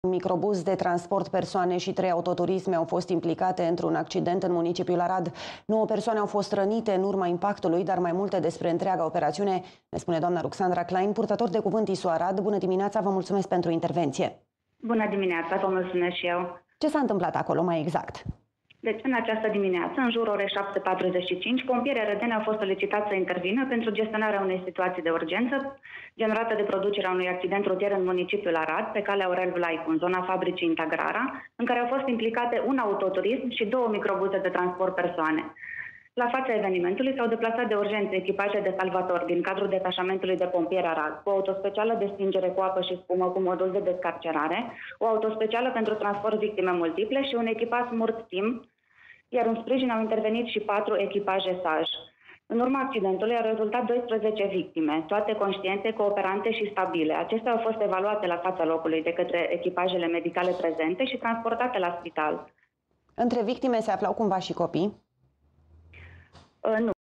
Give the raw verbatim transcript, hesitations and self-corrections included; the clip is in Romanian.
Un microbuz de transport persoane și trei autoturisme au fost implicate într-un accident în municipiul Arad. Nouă persoane au fost rănite în urma impactului, dar mai multe despre întreaga operațiune ne spune doamna Ruxandra Klein, purtător de cuvânt I S U Arad. Bună dimineața, vă mulțumesc pentru intervenție. Bună dimineața, vă mulțumesc și eu. Ce s-a întâmplat acolo mai exact? Deci, în această dimineață, în jurul orei șapte patruzeci și cinci, pompierii arădeni au fost solicitați să intervină pentru gestionarea unei situații de urgență generată de producerea unui accident rutier în municipiul Arad, pe calea Aurel Vlaicu, în zona fabricii Integrara, în care au fost implicate un autoturism și două microbuze de transport persoane. La fața evenimentului s-au deplasat de urgență echipaje de salvatori din cadrul detașamentului de pompieri Arad, cu o autospecială de stingere cu apă și spumă cu modul de descarcerare, o autospecială pentru transport victime multiple și un echipaj Murt Team, iar în sprijin au intervenit și patru echipaje S A J. În urma accidentului au rezultat doisprezece victime, toate conștiente, cooperante și stabile. Acestea au fost evaluate la fața locului de către echipajele medicale prezente și transportate la spital. Între victime se aflau cumva și copii? Uh, nu.